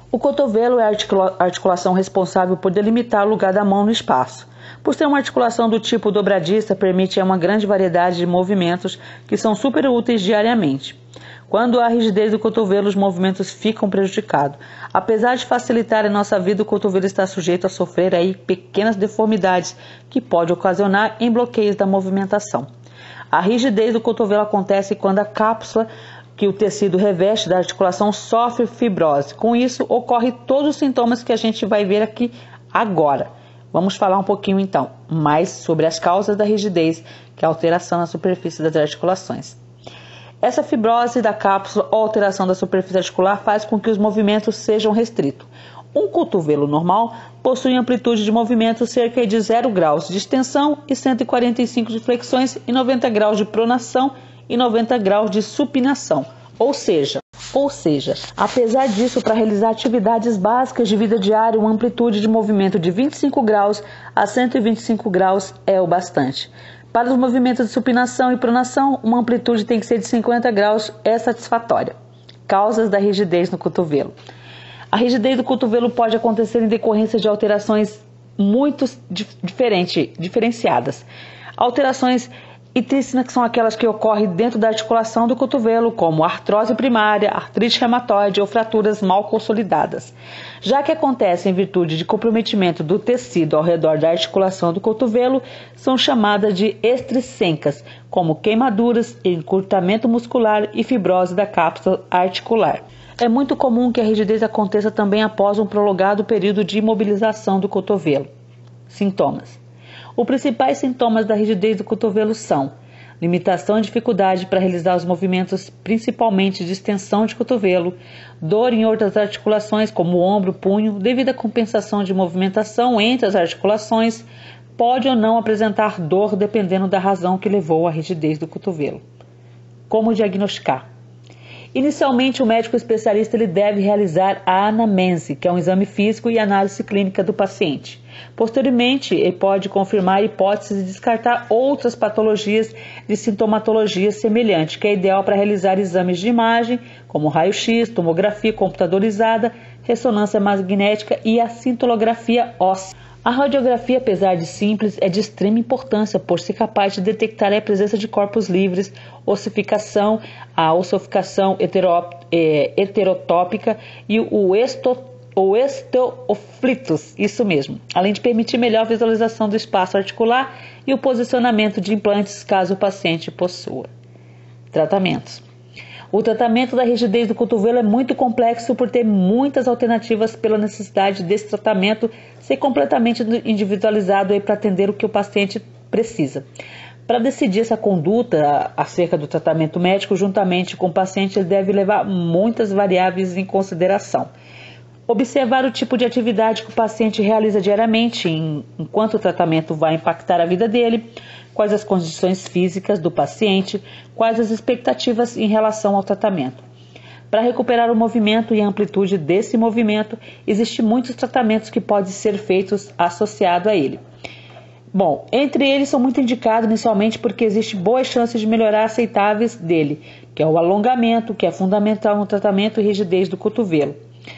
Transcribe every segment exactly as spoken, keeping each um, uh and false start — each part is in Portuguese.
O cotovelo é a articula- articulação responsável por delimitar o lugar da mão no espaço. Por ser uma articulação do tipo dobradiça, permite uma grande variedade de movimentos que são super úteis diariamente. Quando há rigidez do cotovelo, os movimentos ficam prejudicados. Apesar de facilitar a nossa vida, o cotovelo está sujeito a sofrer aí pequenas deformidades que pode ocasionar em bloqueios da movimentação. A rigidez do cotovelo acontece quando a cápsula que o tecido reveste da articulação sofre fibrose. Com isso, ocorre todos os sintomas que a gente vai ver aqui agora. Vamos falar um pouquinho então mais sobre as causas da rigidez, que é a alteração na superfície das articulações. Essa fibrose da cápsula ou alteração da superfície articular faz com que os movimentos sejam restritos. Um cotovelo normal possui amplitude de movimento cerca de zero graus de extensão e cento e quarenta e cinco de flexões e noventa graus de pronação e noventa graus de supinação. Ou seja, ou seja, apesar disso, para realizar atividades básicas de vida diária, uma amplitude de movimento de vinte e cinco graus a cento e vinte e cinco graus é o bastante. Para os movimentos de supinação e pronação, uma amplitude tem que ser de cinquenta graus, é satisfatória. Causas da rigidez no cotovelo. A rigidez do cotovelo pode acontecer em decorrência de alterações muito diferente, diferenciadas. Alterações intrínsecas que são aquelas que ocorrem dentro da articulação do cotovelo, como artrose primária, artrite reumatoide ou fraturas mal consolidadas. Já que acontecem em virtude de comprometimento do tecido ao redor da articulação do cotovelo, são chamadas de extrinsecas, como queimaduras, encurtamento muscular e fibrose da cápsula articular. É muito comum que a rigidez aconteça também após um prolongado período de imobilização do cotovelo. Sintomas. Os principais sintomas da rigidez do cotovelo são limitação e dificuldade para realizar os movimentos, principalmente de extensão de cotovelo, dor em outras articulações como o ombro, punho, devido à compensação de movimentação entre as articulações, pode ou não apresentar dor dependendo da razão que levou à rigidez do cotovelo. Como diagnosticar? Inicialmente, o médico especialista ele deve realizar a anamnese, que é um exame físico e análise clínica do paciente. Posteriormente, ele pode confirmar hipóteses e descartar outras patologias de sintomatologia semelhante, que é ideal para realizar exames de imagem, como raio-x, tomografia computadorizada, ressonância magnética e a cintilografia óssea. A radiografia, apesar de simples, é de extrema importância por ser capaz de detectar a presença de corpos livres, ossificação, a ossificação hetero, é, heterotópica e o esto ou esteoflitos, isso mesmo, além de permitir melhor visualização do espaço articular e o posicionamento de implantes caso o paciente possua. Tratamentos. O tratamento da rigidez do cotovelo é muito complexo por ter muitas alternativas pela necessidade desse tratamento ser completamente individualizado para atender o que o paciente precisa. Para decidir essa conduta acerca do tratamento médico, juntamente com o paciente, ele deve levar muitas variáveis em consideração. Observar o tipo de atividade que o paciente realiza diariamente, enquanto o tratamento vai impactar a vida dele, quais as condições físicas do paciente, quais as expectativas em relação ao tratamento. Para recuperar o movimento e a amplitude desse movimento, existem muitos tratamentos que podem ser feitos associados a ele. Bom, entre eles são muito indicados inicialmente porque existe boas chances de melhorar aceitáveis dele, que é o alongamento, que é fundamental no tratamento e rigidez do cotovelo.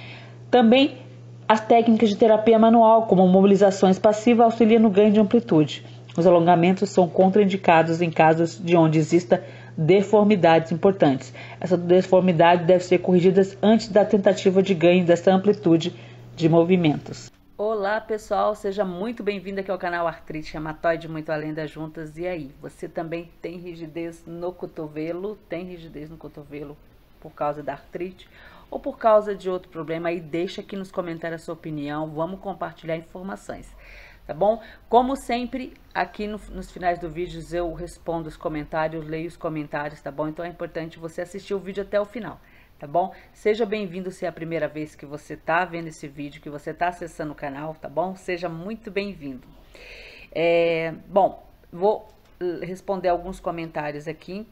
Também as técnicas de terapia manual, como mobilizações passivas, auxiliam no ganho de amplitude. Os alongamentos são contraindicados em casos de onde exista deformidades importantes. Essa deformidade deve ser corrigida antes da tentativa de ganho dessa amplitude de movimentos. Olá pessoal, seja muito bem-vindo aqui ao canal Artrite Reumatoide Muito Além das Juntas. E aí, você também tem rigidez no cotovelo? Tem rigidez no cotovelo por causa da artrite? Ou por causa de outro problema? Aí deixa aqui nos comentários a sua opinião, vamos compartilhar informações, tá bom? Como sempre, aqui no, nos finais do vídeo eu respondo os comentários, leio os comentários, tá bom? Então é importante você assistir o vídeo até o final, tá bom? Seja bem-vindo se é a primeira vez que você tá vendo esse vídeo, que você tá acessando o canal, tá bom? Seja muito bem-vindo. É, bom, vou responder alguns comentários aqui.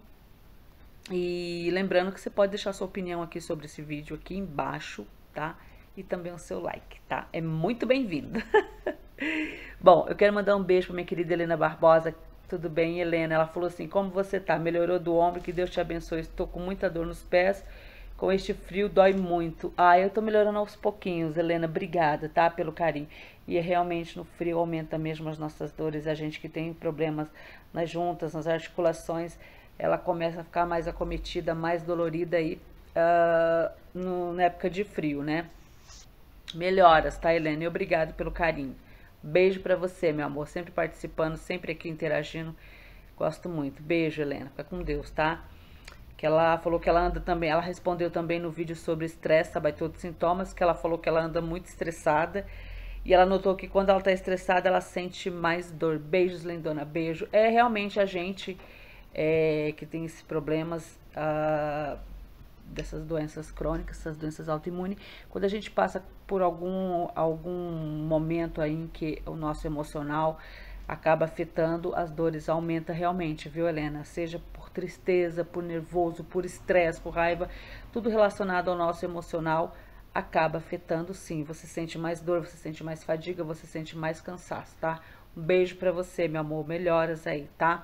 E lembrando que você pode deixar sua opinião aqui sobre esse vídeo aqui embaixo, tá? E também o seu like, tá? É muito bem-vindo. Bom, eu quero mandar um beijo pra minha querida Helena Barbosa. Tudo bem, Helena? Ela falou assim, como você tá? Melhorou do ombro, que Deus te abençoe. Estou com muita dor nos pés Com este frio dói muito. Ah, eu tô melhorando aos pouquinhos, Helena. Obrigada, tá? Pelo carinho. E é realmente no frio aumenta mesmo as nossas dores. A gente que tem problemas nas juntas, nas articulações, ela começa a ficar mais acometida, mais dolorida aí uh, no, na época de frio, né? Melhoras, tá, Helena? E obrigado pelo carinho. Beijo pra você, meu amor. Sempre participando, sempre aqui interagindo. Gosto muito. Beijo, Helena. Fica com Deus, tá? Que ela falou que ela anda também, ela respondeu também no vídeo sobre estresse, sabe, todos os sintomas, que ela falou que ela anda muito estressada, e ela notou que quando ela tá estressada, ela sente mais dor. Beijos, lindona, beijo. É realmente a gente é, que tem esses problemas ah, dessas doenças crônicas, essas doenças autoimunes, quando a gente passa por algum, algum momento aí em que o nosso emocional acaba afetando, as dores aumenta realmente, viu, Helena? Seja por tristeza, por nervoso, por estresse, por raiva, tudo relacionado ao nosso emocional acaba afetando sim. Você sente mais dor, você sente mais fadiga, você sente mais cansaço, tá? Um beijo pra você, meu amor. Melhoras aí, tá?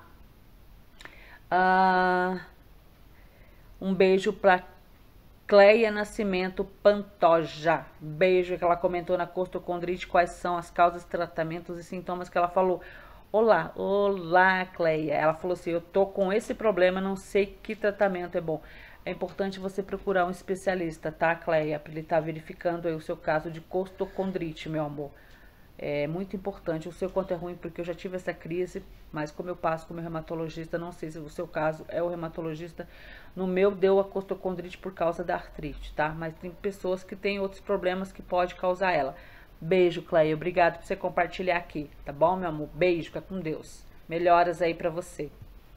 Ah, um beijo pra Cleia Nascimento Pantoja. Beijo, que ela comentou na costocondrite quais são as causas, tratamentos e sintomas que ela falou. Olá, olá, Cleia. Ela falou assim, eu tô com esse problema, não sei que tratamento é bom. É importante você procurar um especialista, tá, Cleia? Para ele estar verificando aí o seu caso de costocondrite, meu amor. É muito importante. O seu quanto é ruim, porque eu já tive essa crise, mas como eu passo como reumatologista, não sei se o seu caso é o reumatologista. No meu deu a costocondrite por causa da artrite, tá? Mas tem pessoas que têm outros problemas que pode causar ela. Beijo, Cleia. Obrigado por você compartilhar aqui, tá bom, meu amor? Beijo, fica com Deus. Melhoras aí pra você.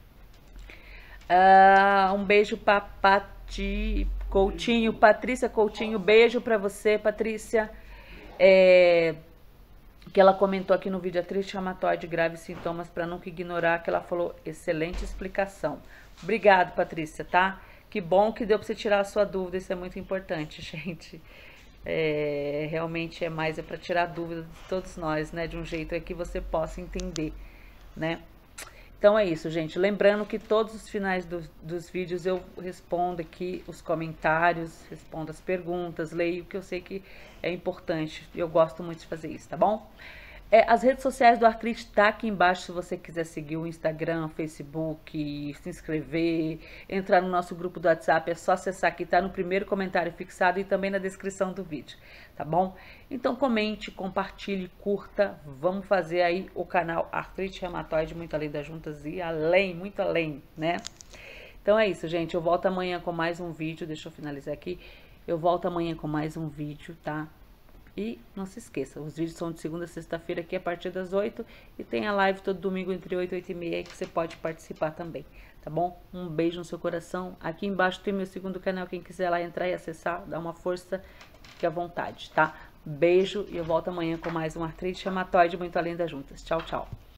Ah, um beijo pra Pati Coutinho, Patrícia Coutinho. Beijo pra você, Patrícia. É... que ela comentou aqui no vídeo, artrite reumatoide, graves sintomas, para nunca ignorar, que ela falou, excelente explicação. Obrigado, Patrícia, tá? Que bom que deu para você tirar a sua dúvida, isso é muito importante, gente. É, realmente é mais é para tirar dúvida de todos nós, né? De um jeito é que você possa entender, né? Então é isso, gente. Lembrando que todos os finais do, dos vídeos eu respondo aqui os comentários, respondo as perguntas, leio, que eu sei que é importante. Eu gosto muito de fazer isso, tá bom? É, as redes sociais do Artrite tá aqui embaixo se você quiser seguir o Instagram, Facebook, se inscrever, entrar no nosso grupo do WhatsApp, é só acessar aqui, tá no primeiro comentário fixado e também na descrição do vídeo, tá bom? Então comente, compartilhe, curta, vamos fazer aí o canal Artrite Reumatoide Muito Além das Juntas e além, muito além, né? Então é isso, gente, eu volto amanhã com mais um vídeo, deixa eu finalizar aqui, eu volto amanhã com mais um vídeo, tá? E não se esqueça, os vídeos são de segunda a sexta-feira aqui a partir das oito e tem a live todo domingo entre oito e oito e meia que você pode participar também, tá bom? Um beijo no seu coração. Aqui embaixo tem meu segundo canal, quem quiser lá entrar e acessar, dá uma força, fique à vontade, tá? Beijo e eu volto amanhã com mais um Artrite Reumatoide Muito Além das Juntas. Tchau, tchau.